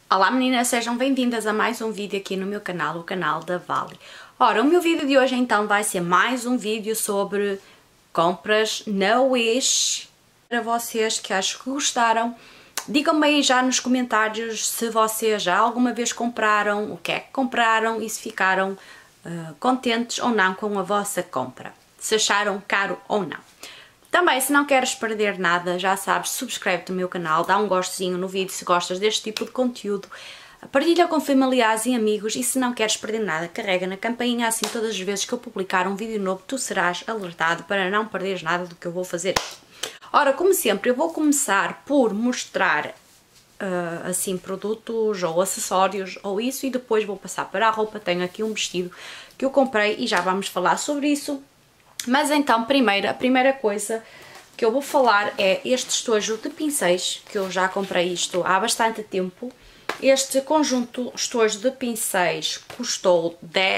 Olá meninas, sejam bem-vindas a mais um vídeo aqui no meu canal, o canal da Vali. Ora, o meu vídeo de hoje então vai ser mais um vídeo sobre compras na Wish. Para vocês que acho que gostaram, digam-me aí já nos comentários se vocês já alguma vez compraram, o que é que compraram e se ficaram contentes ou não com a vossa compra. Se acharam caro ou não. Também, se não queres perder nada, já sabes, subscreve-te no meu canal, dá um gostozinho no vídeo se gostas deste tipo de conteúdo, partilha com familiares e amigos e se não queres perder nada, carrega na campainha, assim todas as vezes que eu publicar um vídeo novo tu serás alertado para não perderes nada do que eu vou fazer. Ora, como sempre, eu vou começar por mostrar assim produtos ou acessórios ou isso e depois vou passar para a roupa. Tenho aqui um vestido que eu comprei e já vamos falar sobre isso. Mas então, a primeira coisa que eu vou falar é este estojo de pincéis, que eu já comprei isto há bastante tempo. Este conjunto estojo de pincéis custou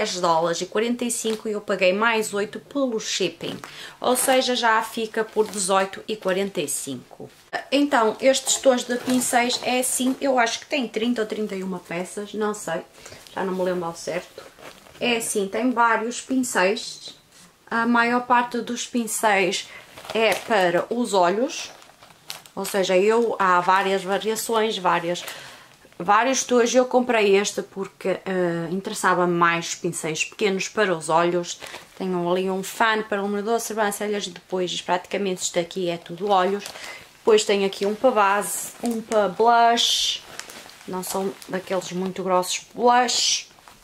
$10,45 e eu paguei mais 8 pelo shipping, ou seja, já fica por $18,45. Então, este estojo de pincéis é assim, eu acho que tem 30 ou 31 peças, não sei, já não me lembro ao certo. É assim, tem vários pincéis. A maior parte dos pincéis é para os olhos, ou seja, há várias variações, vários tojos. Eu comprei este porque interessava-me mais pincéis pequenos para os olhos. Tenho ali um fan para iluminador, sobrancelhas e depois praticamente isto aqui é tudo olhos. Depois tenho aqui um para base, um para blush, não são daqueles muito grossos blush,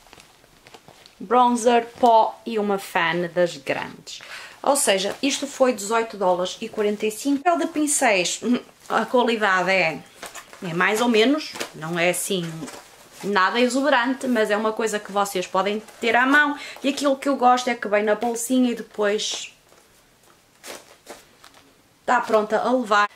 bronzer, pó e uma fan das grandes. Ou seja, isto foi $18,45. O papel de pincéis, a qualidade é mais ou menos, não é assim nada exuberante, mas é uma coisa que vocês podem ter à mão. E aquilo que eu gosto é que vem na bolsinha e depois está pronta a levar.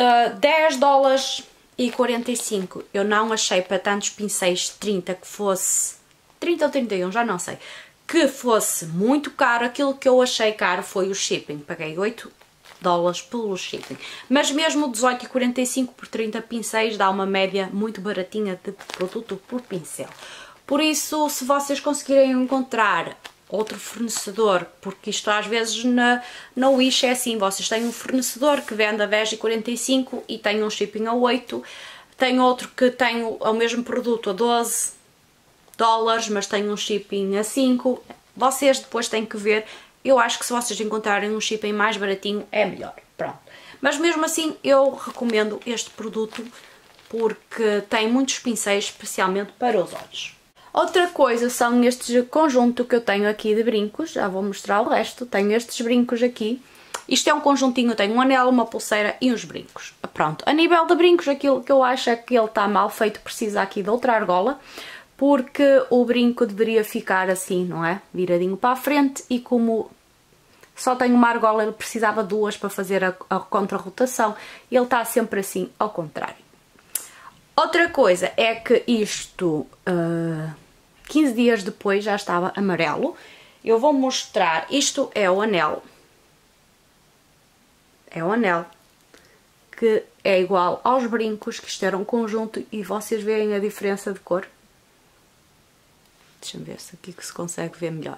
$10,45. Eu não achei para tantos pincéis 30 que fosse 30 ou 31, já não sei, que fosse muito caro. Aquilo que eu achei caro foi o shipping, paguei $8 pelo shipping, mas mesmo $18,45 por 30 pincéis dá uma média muito baratinha de produto por pincel. Por isso, se vocês conseguirem encontrar outro fornecedor, porque isto às vezes na Wish é assim, vocês têm um fornecedor que vende a $10,45 e tem um shipping a 8, tem outro que tem o mesmo produto a $12, mas tem um shipping a 5, vocês depois têm que ver. Eu acho que se vocês encontrarem um shipping mais baratinho é melhor, pronto. Mas mesmo assim eu recomendo este produto porque tem muitos pincéis, especialmente para os olhos. Outra coisa são estes conjunto que eu tenho aqui de brincos, já vou mostrar o resto. Tenho estes brincos aqui. Isto é um conjuntinho, tem um anel, uma pulseira e uns brincos. Pronto, a nível de brincos, aquilo que eu acho é que ele está mal feito, precisa aqui de outra argola, porque o brinco deveria ficar assim, não é? Viradinho para a frente, e como só tem uma argola, ele precisava de duas para fazer a contra-rotação, e ele está sempre assim, ao contrário. Outra coisa é que isto, 15 dias depois, já estava amarelo. Eu vou mostrar, isto é o anel. É o anel que é igual aos brincos, que isto era um conjunto, e vocês veem a diferença de cor. Deixa-me ver se aqui que se consegue ver melhor.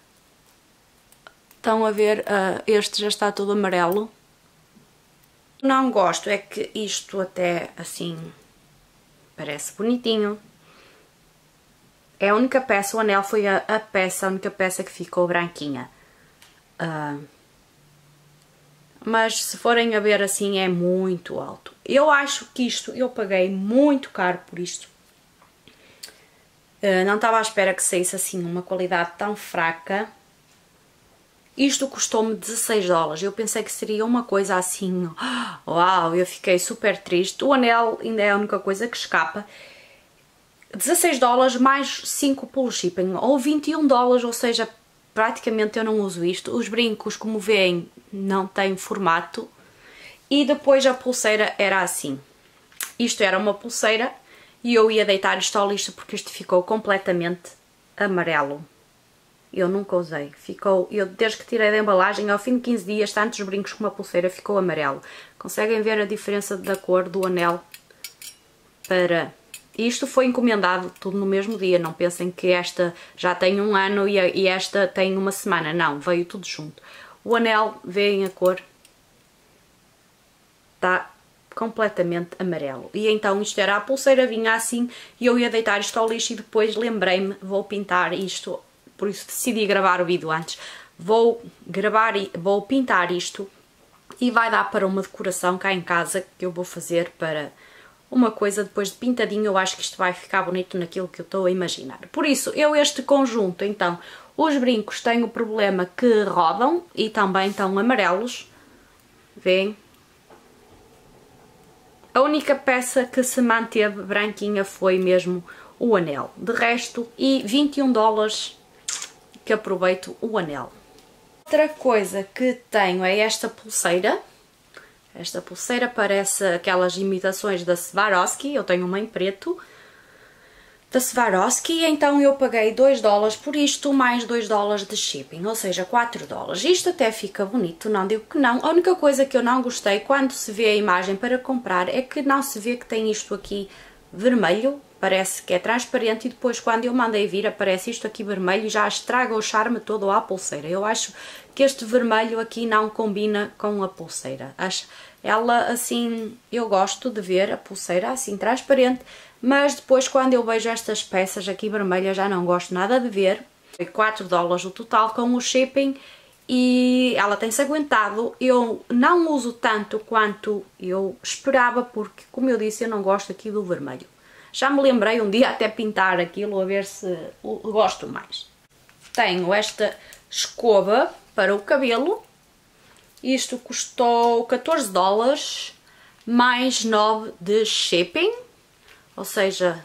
Estão a ver, este já está todo amarelo. Não gosto é que isto até assim parece bonitinho. É a única peça, o anel foi a única peça que ficou branquinha. Mas se forem a ver assim é muito alto. Eu acho que isto, eu paguei muito caro por isto. Não estava à espera que saísse assim uma qualidade tão fraca. Isto custou-me $16. Eu pensei que seria uma coisa assim, uau, eu fiquei super triste. O anel ainda é a única coisa que escapa. $16 mais 5 pelo shipping, ou $21, ou seja, praticamente eu não uso isto. Os brincos, como veem, não têm formato. E depois a pulseira era assim. Isto era uma pulseira e eu ia deitar isto ao lixo porque isto ficou completamente amarelo. Eu nunca usei. Eu desde que tirei da embalagem, ao fim de 15 dias, tanto os brincos como a pulseira ficou amarelo. Conseguem ver a diferença da cor do anel para Isto foi encomendado tudo no mesmo dia, não pensem que esta já tem um ano e esta tem uma semana, não, veio tudo junto. O anel, veem a cor, está completamente amarelo. E então isto era a pulseira, vinha assim e eu ia deitar isto ao lixo e depois lembrei-me, vou pintar isto, por isso decidi gravar o vídeo antes. Vou pintar isto e vai dar para uma decoração cá em casa que eu vou fazer para uma coisa depois de pintadinho. Eu acho que isto vai ficar bonito naquilo que eu estou a imaginar. Por isso, este conjunto, então, os brincos têm o problema que rodam e também estão amarelos. Vêem? A única peça que se manteve branquinha foi mesmo o anel. De resto, e 21 dólares que aproveito o anel. Outra coisa que tenho é esta pulseira. Esta pulseira parece aquelas imitações da Swarovski. Eu tenho uma em preto da Swarovski, então eu paguei 2 dólares por isto, mais 2 dólares de shipping, ou seja, 4 dólares. Isto até fica bonito, não digo que não. A única coisa que eu não gostei quando se vê a imagem para comprar é que não se vê que tem isto aqui vermelho. Parece que é transparente e depois quando eu mandei vir aparece isto aqui vermelho e já estraga o charme todo à pulseira. Eu acho que este vermelho aqui não combina com a pulseira. Ela assim, eu gosto de ver a pulseira assim transparente, mas depois quando eu vejo estas peças aqui vermelhas já não gosto nada de ver. Foi 4 dólares o total com o shipping e ela tem-se aguentado. Eu não uso tanto quanto eu esperava porque, como eu disse, eu não gosto aqui do vermelho. Já me lembrei um dia até pintar aquilo a ver se gosto mais. Tenho esta escova para o cabelo. Isto custou 14 dólares mais 9 de shipping. Ou seja,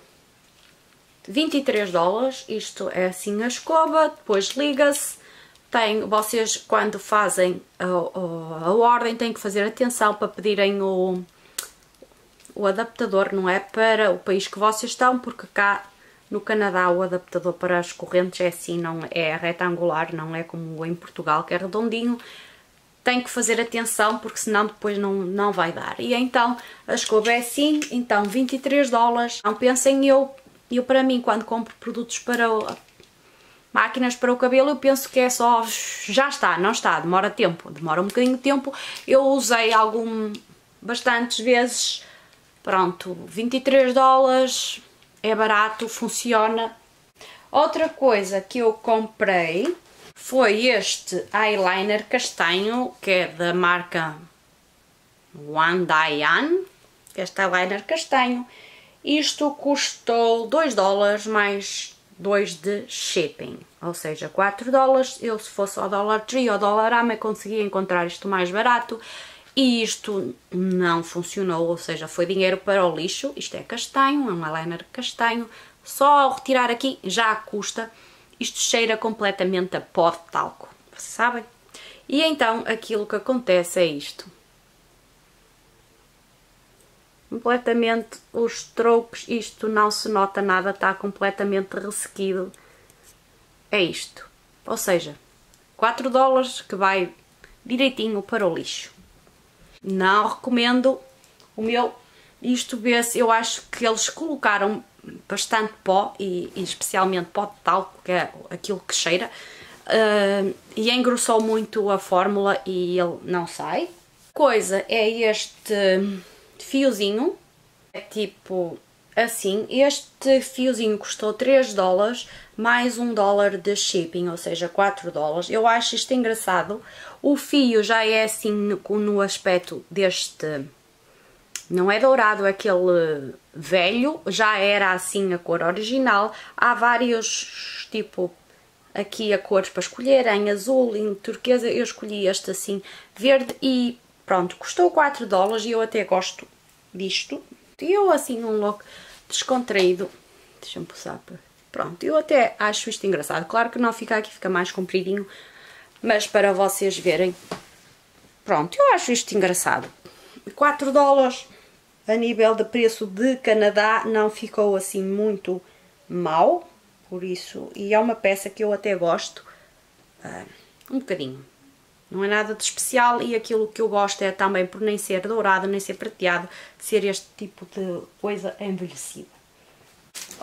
23 dólares. Isto é assim a escova. Depois liga-se. Vocês quando fazem a ordem têm que fazer atenção para pedirem o adaptador, não é? Para o país que vocês estão, porque cá no Canadá o adaptador para as correntes é assim, não é retangular, não é como em Portugal que é redondinho. Tem que fazer atenção porque senão depois não vai dar. E então a escova é assim, então 23 dólares. Não pensem eu para mim quando compro produtos para máquinas para o cabelo, eu penso que é só, já está, não está, demora tempo, demora um bocadinho de tempo. Eu usei bastantes vezes. Pronto, 23 dólares, é barato, funciona. Outra coisa que eu comprei foi este eyeliner castanho, que é da marca One Diane. Este eyeliner castanho. Isto custou 2 dólares mais 2 de shipping, ou seja, 4 dólares. Eu se fosse ao Dollar Tree ou Dollarama conseguia encontrar isto mais barato. E isto não funcionou, ou seja, foi dinheiro para o lixo. Isto é castanho, é um eyeliner castanho. Só ao retirar aqui já custa. Isto cheira completamente a pó de talco, vocês sabem? E então aquilo que acontece é isto. Completamente os strokes, isto não se nota nada, está completamente ressequido. É isto. Ou seja, 4 dólares que vai direitinho para o lixo. Não recomendo o meu. Isto vê-se, eu acho que eles colocaram bastante pó e especialmente pó de talco, que é aquilo que cheira, e engrossou muito a fórmula e ele não sai. Coisa é este fiozinho, é tipo assim. Este fiozinho custou 3 dólares mais 1 dólar de shipping, ou seja, 4 dólares. Eu acho isto engraçado. O fio já é assim no aspecto deste, não é dourado, aquele velho, já era assim a cor original. Há vários, tipo, aqui a cores para escolher, em azul, em turquesa. Eu escolhi este assim, verde e pronto, custou 4 dólares e eu até gosto disto. E eu assim, um look descontraído, deixa-me passar para... Pronto, eu até acho isto engraçado. Claro que não fica aqui, fica mais compridinho, mas para vocês verem, pronto, eu acho isto engraçado. 4 dólares a nível de preço de Canadá não ficou assim muito mal, por isso, e é uma peça que eu até gosto um bocadinho. Não é nada de especial e aquilo que eu gosto é também por nem ser dourado, nem ser prateado, ser este tipo de coisa envelhecida.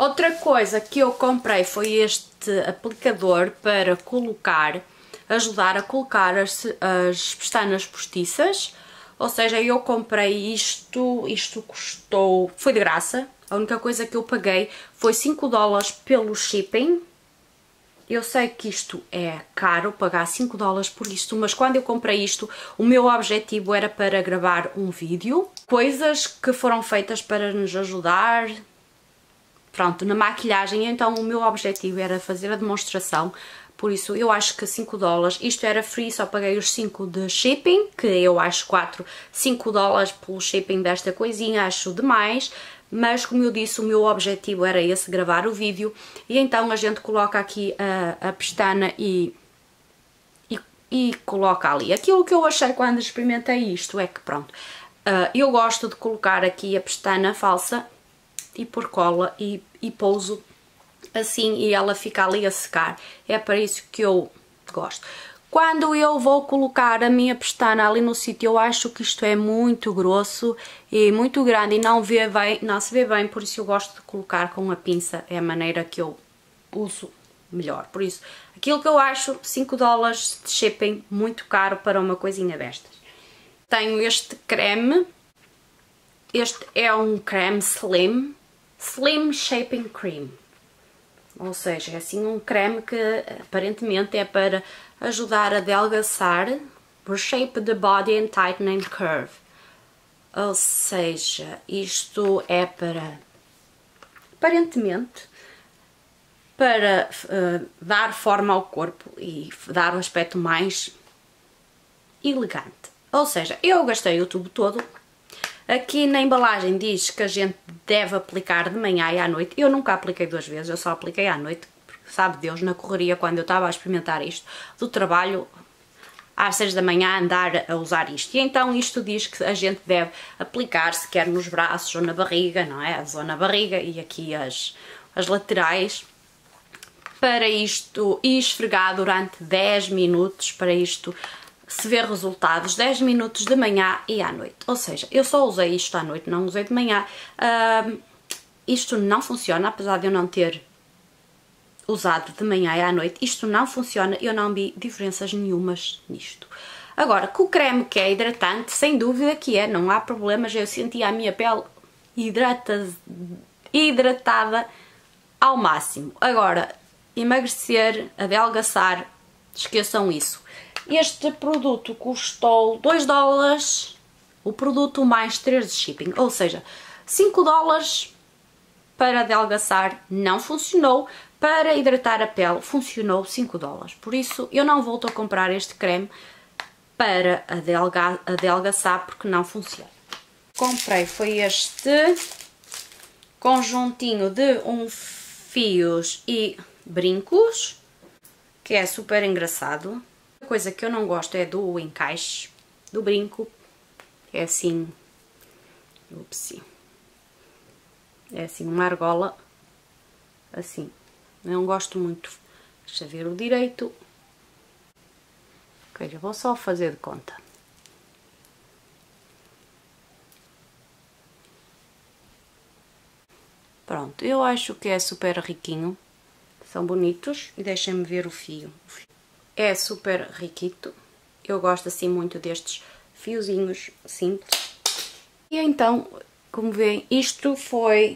Outra coisa que eu comprei foi este aplicador para ajudar a colocar as pestanas postiças. Ou seja, eu comprei isto custou, foi de graça. A única coisa que eu paguei foi 5 dólares pelo shipping. Eu sei que isto é caro, pagar 5 dólares por isto, mas quando eu comprei isto, o meu objetivo era para gravar um vídeo. Coisas que foram feitas para nos ajudar, pronto, na maquilhagem. Então o meu objetivo era fazer a demonstração. Por isso eu acho que 5 dólares, isto era free, só paguei os 5 de shipping, que eu acho 5 dólares pelo shipping desta coisinha, acho demais. Mas como eu disse, o meu objetivo era esse, gravar o vídeo. E então a gente coloca aqui a pestana e coloca ali. Aquilo que eu achei quando experimentei isto é que pronto, eu gosto de colocar aqui a pestana falsa e pôr cola e pouso assim e ela fica ali a secar. É para isso que eu gosto. Quando eu vou colocar a minha pestana ali no sítio, eu acho que isto é muito grosso e muito grande e não se vê bem, por isso eu gosto de colocar com a pinça, é a maneira que eu uso melhor. Por isso, aquilo que eu acho, 5 dólares de shipping, muito caro para uma coisinha destas. Tenho este creme, este é um creme Slim Shaping Cream. Ou seja, é assim um creme que aparentemente é para ajudar a adelgaçar, reshape the body and tighten and curve. Ou seja, isto é para, aparentemente, para dar forma ao corpo e dar um aspecto mais elegante. Ou seja, eu gastei o tubo todo. Aqui na embalagem diz que a gente deve aplicar de manhã e à noite. Eu nunca apliquei 2 vezes, eu só apliquei à noite. Porque, sabe Deus, na correria, quando eu estava a experimentar isto, do trabalho, às 6 da manhã, andar a usar isto. E então isto diz que a gente deve aplicar, se quer nos braços ou na barriga, não é? A zona barriga e aqui as laterais. Para isto, e esfregar durante 10 minutos, para isto se ver resultados, 10 minutos de manhã e à noite. Ou seja, eu só usei isto à noite, não usei de manhã. Isto não funciona, apesar de eu não ter usado de manhã e à noite. Isto não funciona, eu não vi diferenças nenhumas nisto. Agora, com o creme que é hidratante, sem dúvida que é, não há problemas. Eu senti a minha pele hidratada ao máximo. Agora, emagrecer, adelgaçar, esqueçam isso. Este produto custou 2 dólares, o produto mais 3 de shipping, ou seja, 5 dólares para adelgaçar não funcionou, para hidratar a pele funcionou 5 dólares. Por isso eu não volto a comprar este creme para adelgaçar porque não funciona. Comprei foi este conjuntinho de fios e brincos, que é super engraçado. A coisa que eu não gosto é do encaixe do brinco, é assim, é assim uma argola, assim, não gosto muito. Deixa ver o direito, ok, já vou só fazer de conta. Pronto, eu acho que é super riquinho, são bonitos e deixem-me ver o fio. É super riquito, eu gosto assim muito destes fiozinhos simples. E então, como veem, isto foi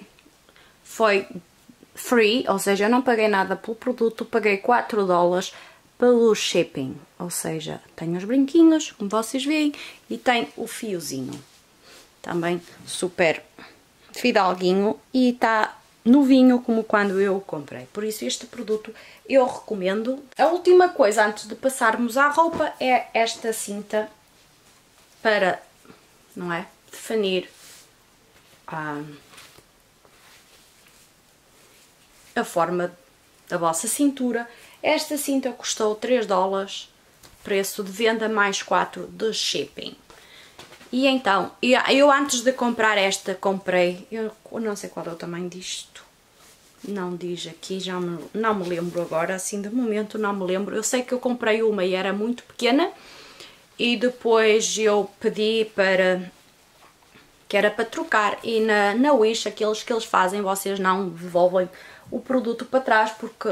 free, ou seja, eu não paguei nada pelo produto, paguei 4 dólares pelo shipping. Ou seja, tem os brinquinhos, como vocês veem, e tem o fiozinho. Também super fidalguinho e está novinho como quando eu o comprei. Por isso este produto eu recomendo. A última coisa antes de passarmos à roupa é esta cinta para, não é, definir a forma da vossa cintura. Esta cinta custou 3 dólares, preço de venda mais 4 de shipping. E então, eu antes de comprar esta, comprei, eu não sei qual é o tamanho disto, não diz aqui, não me lembro agora, assim de momento não me lembro. Eu sei que eu comprei uma e era muito pequena e depois eu pedi para que era para trocar, e na Wish, aqueles que eles fazem, vocês não devolvem o produto para trás, porque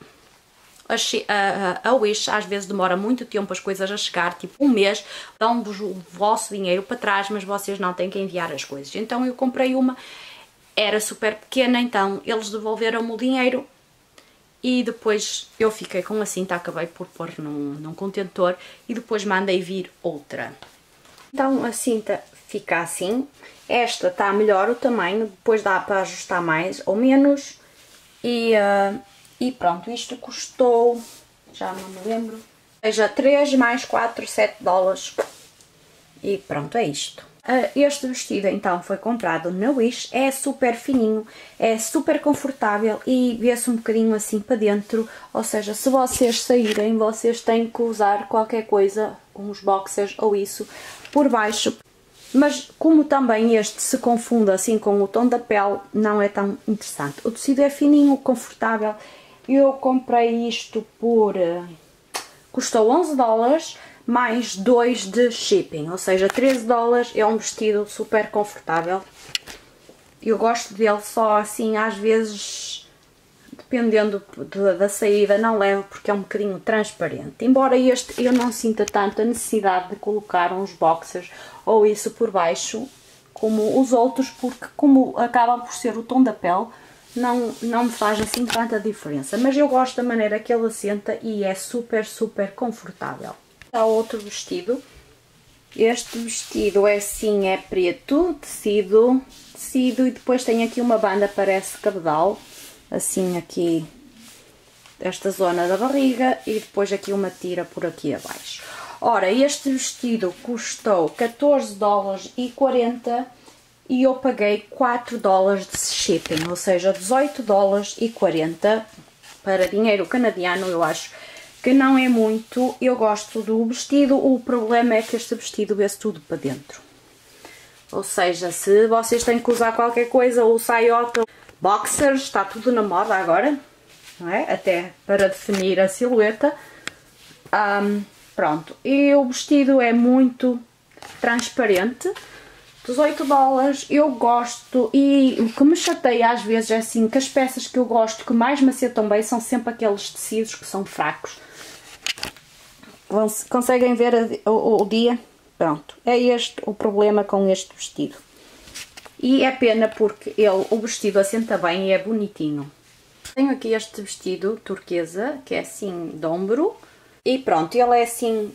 a Wish às vezes demora muito tempo as coisas a chegar, tipo um mês, dão-vos o vosso dinheiro para trás, mas vocês não têm que enviar as coisas. Então eu comprei uma, era super pequena, então eles devolveram-me o dinheiro e depois eu fiquei com a cinta, acabei por pôr num contentor e depois mandei vir outra. Então a cinta fica assim, esta está melhor o tamanho, depois dá para ajustar mais ou menos e pronto, isto custou, já não me lembro, seja 3 mais 4, 7 dólares e pronto, é isto. Este vestido então foi comprado na Wish, é super fininho, é super confortável e vê-se um bocadinho assim para dentro, ou seja, se vocês saírem, vocês têm que usar qualquer coisa, uns boxers ou isso, por baixo. Mas como também este se confunde assim com o tom da pele, não é tão interessante. O tecido é fininho, confortável. Eu comprei isto por... custou 11 dólares mais 2 de shipping, ou seja, 13 dólares. É um vestido super confortável. Eu gosto dele só assim, às vezes, dependendo da saída, não levo porque é um bocadinho transparente. Embora este eu não sinta tanto a necessidade de colocar uns boxers ou isso por baixo como os outros, porque como acabam por ser o tom da pele, não me faz assim tanta diferença. Mas eu gosto da maneira que ele assenta e é super, super confortável. Há outro vestido. Este vestido é assim, é preto, tecido e depois tem aqui uma banda, parece cabedal, assim aqui, esta zona da barriga e depois aqui uma tira por aqui abaixo. Ora, este vestido custou 14 dólares e 40 e eu paguei 4 dólares de shipping, ou seja, 18 dólares e 40 para dinheiro canadiano. Eu acho que não é muito. Eu gosto do vestido, o problema é que este vestido vê-se tudo para dentro. Ou seja, se vocês têm que usar qualquer coisa, ou saiota, boxers, está tudo na moda agora, não é? Até para definir a silhueta. Pronto, e o vestido é muito transparente, 18 dólares, eu gosto, e o que me chateia às vezes é assim, que as peças que eu gosto, que mais me assentam bem, são sempre aqueles tecidos que são fracos. Conseguem ver o dia? Pronto, é este o problema com este vestido. E é pena porque o vestido assenta bem e é bonitinho. Tenho aqui este vestido turquesa, que é assim de ombro. E pronto, ele é assim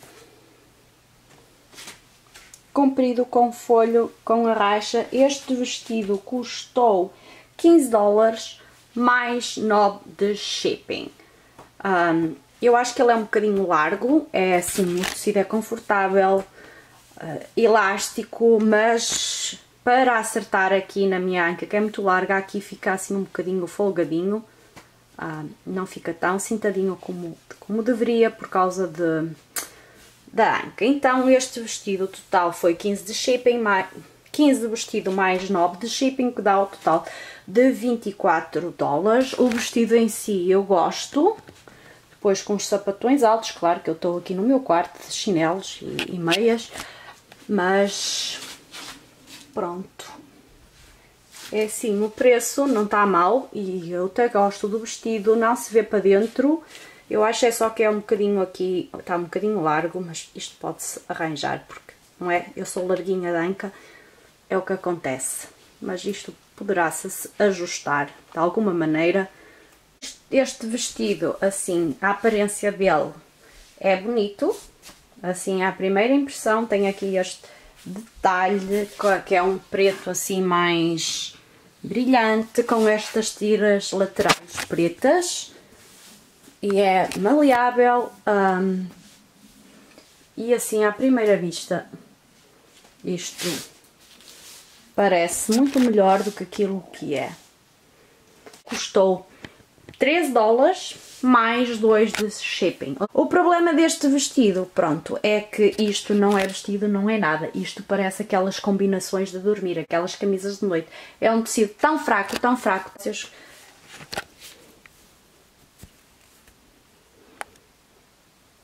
comprido com folho, com a racha. Este vestido custou 15 dólares mais 9 de shipping. Eu acho que ele é um bocadinho largo, é assim, o tecido é confortável, elástico, mas para acertar aqui na minha anca, que é muito larga, aqui fica assim um bocadinho folgadinho. Não fica tão cintadinho como deveria por causa da anca. Então este vestido total foi 15 de shipping, 15 de vestido mais 9 de shipping, que dá o total de 24 dólares. O vestido em si eu gosto, depois com os sapatões altos, claro que eu estou aqui no meu quarto de chinelos e meias, mas pronto. É assim, o preço não está mal e eu até gosto do vestido, não se vê para dentro. Eu acho é só que é um bocadinho aqui, está um bocadinho largo, mas isto pode-se arranjar, porque não é? Eu sou larguinha da anca, é o que acontece. Mas isto poderá-se ajustar de alguma maneira. Este vestido, assim, a aparência dele é bonito, assim, à primeira impressão. Tem aqui este detalhe, que é um preto assim mais brilhante, com estas tiras laterais pretas, e é maleável, e assim à primeira vista isto parece muito melhor do que aquilo que é. Custou 13 dólares mais 2 de shipping. O problema deste vestido, pronto, é que isto não é vestido, não é nada. Isto parece aquelas combinações de dormir, aquelas camisas de noite. É um tecido tão fraco, tão fraco.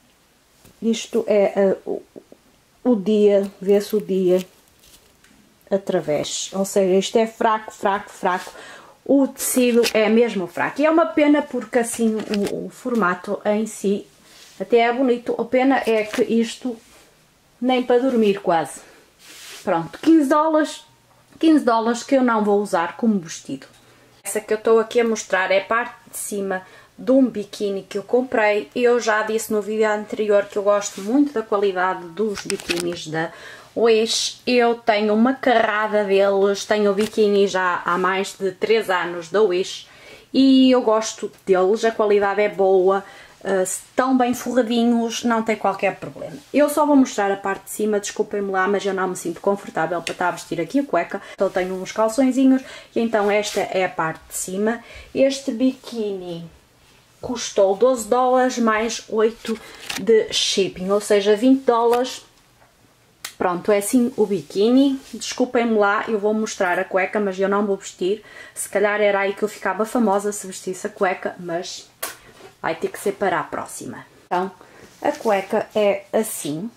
Isto é o dia, vê-se o dia através. Ou seja, isto é fraco, fraco, fraco. O tecido é mesmo fraco. E é uma pena porque assim o formato em si até é bonito. A pena é que isto nem para dormir quase. Pronto, 15 dólares. 15 dólares que eu não vou usar como vestido. Essa que eu estou aqui a mostrar é a parte de cima de um biquíni que eu comprei. Eu já disse no vídeo anterior que eu gosto muito da qualidade dos biquinis da Wish. Eu tenho uma carrada deles, tenho o biquíni já há mais de 3 anos da Wish e eu gosto deles, a qualidade é boa, estão bem forradinhos, não tem qualquer problema. Eu só vou mostrar a parte de cima, desculpem-me lá, mas eu não me sinto confortável para estar a vestir aqui a cueca. Eu tenho uns calçõezinhos e então esta é a parte de cima. Este biquíni custou 12 dólares mais 8 de shipping, ou seja, 20 dólares. Pronto, é assim o biquíni. Desculpem-me lá, eu vou mostrar a cueca, mas eu não vou vestir. Se calhar era aí que eu ficava famosa se vestisse a cueca, mas vai ter que ser para a próxima. Então, a cueca é assim.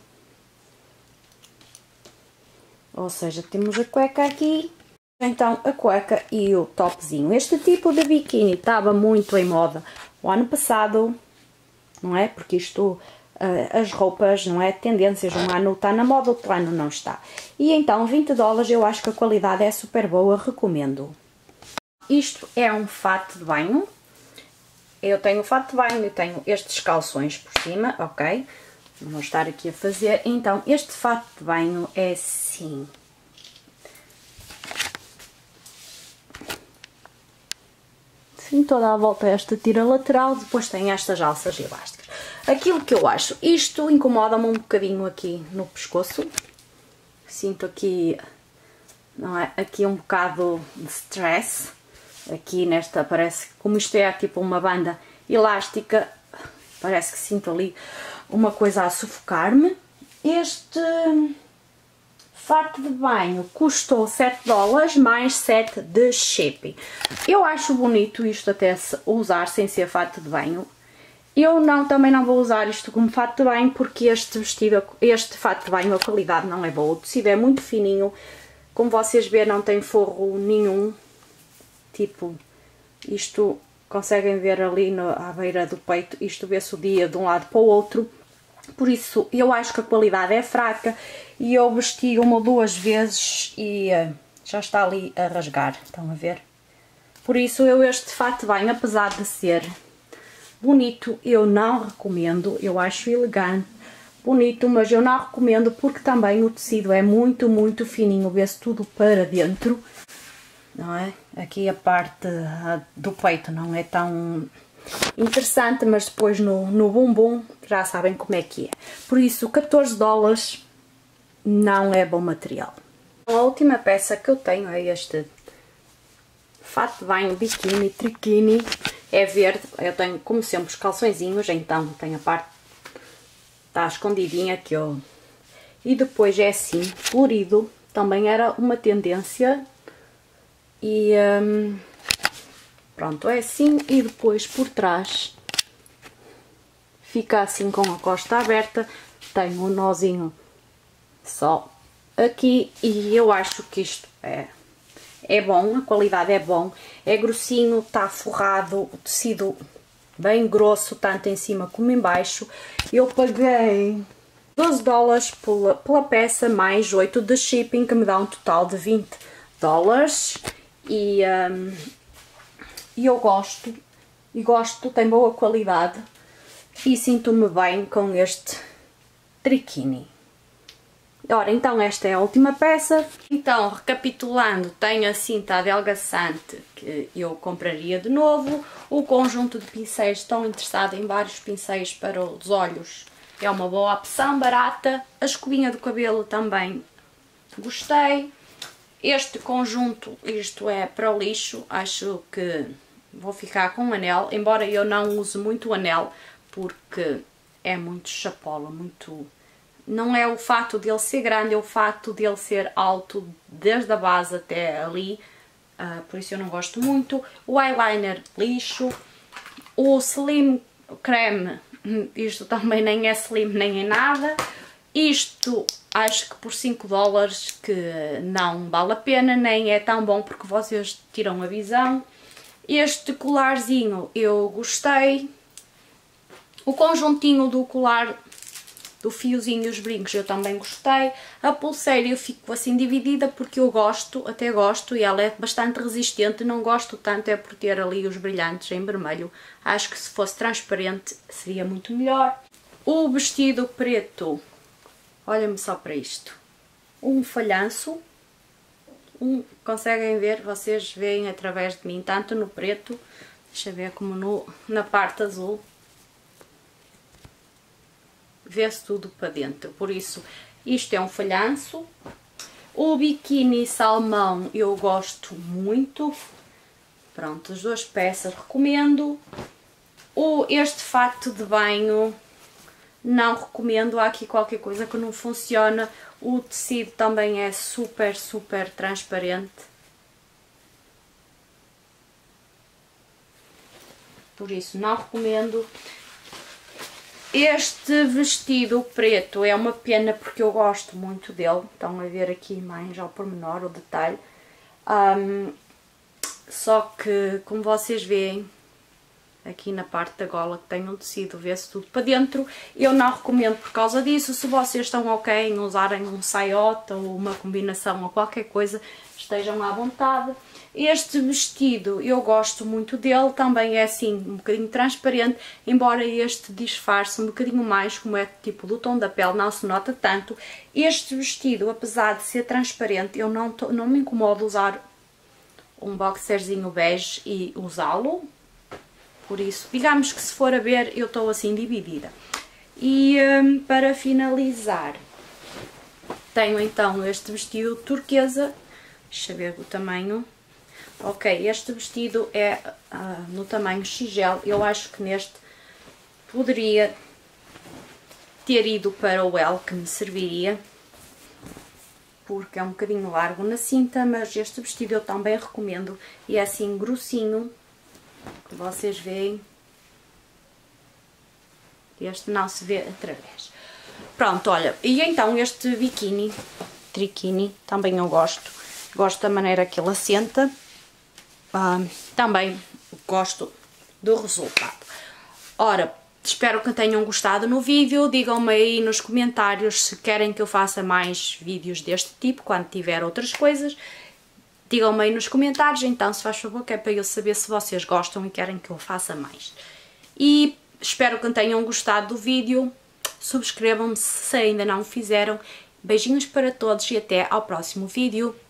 Ou seja, temos a cueca aqui. Então, a cueca e o topzinho. Este tipo de biquíni estava muito em moda o ano passado, não é? Porque isto, as roupas, não é? Tendências, um ano está na moda, outro ano não está. E então, 20 dólares, eu acho que a qualidade é super boa, recomendo. Isto é um fato de banho. Eu tenho o fato de banho e tenho estes calções por cima, ok? Não vou estar aqui a fazer. Então, este fato de banho é assim. Assim, toda a volta esta tira lateral, depois tem estas alças elásticas. Aquilo que eu acho, isto incomoda-me um bocadinho aqui no pescoço. Sinto aqui, não é? Aqui um bocado de stress. Aqui nesta, parece, como isto é tipo uma banda elástica, parece que sinto ali uma coisa a sufocar-me. Este fato de banho custou 7 dólares mais 7 de shipping. Eu acho bonito isto até usar sem ser fato de banho. Eu também não vou usar isto como fato de banho porque este fato de banho, a qualidade não é boa. O tecido é muito fininho, como vocês veem não tem forro nenhum. Tipo, isto conseguem ver ali à beira do peito, isto vê-se o dia de um lado para o outro. Por isso, eu acho que a qualidade é fraca e eu vesti uma ou duas vezes e já está ali a rasgar, estão a ver? Por isso, este fato de banho, apesar de ser bonito, eu não recomendo. Eu acho elegante, bonito, mas eu não recomendo porque também o tecido é muito, muito fininho, vê-se tudo para dentro, não é? Aqui a parte do peito não é tão interessante, mas depois no bumbum já sabem como é que é. Por isso, 14 dólares não é bom material. A última peça que eu tenho é este fato de banho, biquíni, triquini, é verde. Eu tenho, como sempre, os calçõezinhos, então tem a parte, está escondidinha que eu... E depois é assim, florido, também era uma tendência. E pronto, é assim, e depois por trás fica assim com a costa aberta, tem um nozinho só aqui e eu acho que isto é bom, a qualidade é bom, é grossinho, está forrado, o tecido bem grosso, tanto em cima como em baixo. Eu paguei 12 dólares pela peça, mais 8 de shipping, que me dá um total de 20 dólares. E eu gosto, tem boa qualidade e sinto-me bem com este triquini. Ora, então esta é a última peça. Então, recapitulando, tenho a cinta adelgaçante que eu compraria de novo. O conjunto de pincéis, estou interessada em vários pincéis para os olhos, é uma boa opção, barata. A escovinha do cabelo também gostei. Este conjunto, isto é para o lixo, acho que vou ficar com um anel, embora eu não use muito o anel, porque é muito chapola, muito... Não é o fato dele ser grande, é o fato dele ser alto, desde a base até ali, por isso eu não gosto muito. O eyeliner, lixo. O Slim Creme, isto também nem é slim nem é nada. Isto acho que por 5 dólares que não vale a pena, nem é tão bom porque vocês tiram a visão. Este colarzinho eu gostei. O conjuntinho do colar, do fiozinho e os brincos eu também gostei. A pulseira eu fico assim dividida porque eu gosto, até gosto, e ela é bastante resistente. Não gosto tanto é por ter ali os brilhantes em vermelho. Acho que se fosse transparente seria muito melhor. O vestido preto, olhem-me só para isto. Um falhanço. Conseguem ver, vocês veem através de mim, tanto no preto, deixa eu ver, como na parte azul. Vê-se tudo para dentro, por isso isto é um falhanço. O biquíni salmão eu gosto muito. Pronto, as duas peças recomendo. Este fato de banho não recomendo, há aqui qualquer coisa que não funciona. O tecido também é super transparente. Por isso não recomendo. Este vestido preto é uma pena porque eu gosto muito dele. Estão a ver aqui mais ao pormenor o detalhe. Só que, como vocês veem, aqui na parte da gola que tem um tecido, vê-se tudo para dentro. Eu não recomendo por causa disso. Se vocês estão ok em usarem um saiota ou uma combinação ou qualquer coisa, estejam à vontade. Este vestido eu gosto muito dele, também é assim um bocadinho transparente, embora este disfarce um bocadinho mais, como é tipo do tom da pele, não se nota tanto. Este vestido, apesar de ser transparente, eu não me incomodo usar um boxerzinho bege e usá-lo. Por isso, digamos que se for a ver, eu estou assim dividida. E para finalizar, tenho então este vestido turquesa. Deixa eu ver o tamanho. Ok, este vestido é no tamanho XL. Eu acho que neste poderia ter ido para o L, que me serviria, porque é um bocadinho largo na cinta, mas este vestido eu também recomendo. E é assim grossinho, que vocês veem. Este não se vê através. Pronto, olha, e então este biquíni, triquini, também eu gosto. Gosto da maneira que ele assenta. Também gosto do resultado. Ora, espero que tenham gostado no vídeo. Digam-me aí nos comentários se querem que eu faça mais vídeos deste tipo, quando tiver outras coisas. Digam-me aí nos comentários, então, se faz favor, que é para eu saber se vocês gostam e querem que eu faça mais. E espero que tenham gostado do vídeo. Subscrevam-me se ainda não o fizeram. Beijinhos para todos e até ao próximo vídeo.